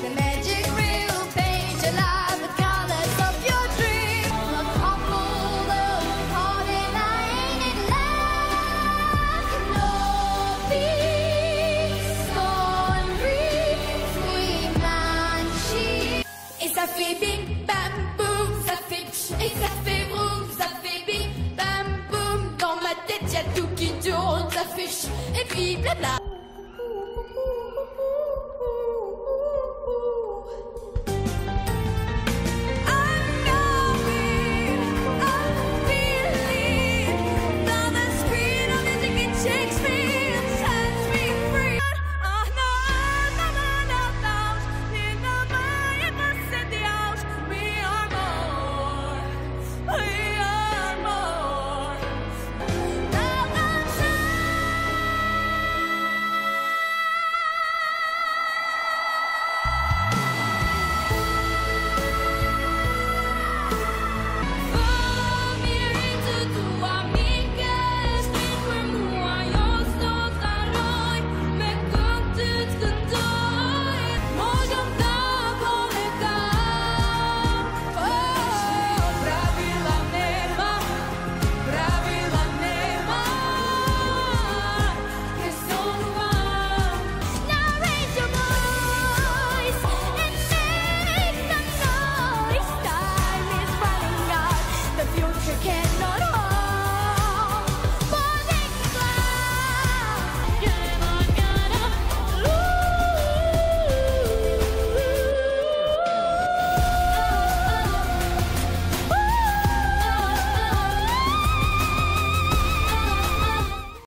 the magic real paint your life with colors of your dream. A couple of heart and I ain't in love. No peace, on sweet manchi. Et ça fait bing bam boum, ça fait pch, et ça fait vroom, ça fait bing bam boum. Dans ma tête y'a tout qui tourne, ça fait ch, et puis blabla.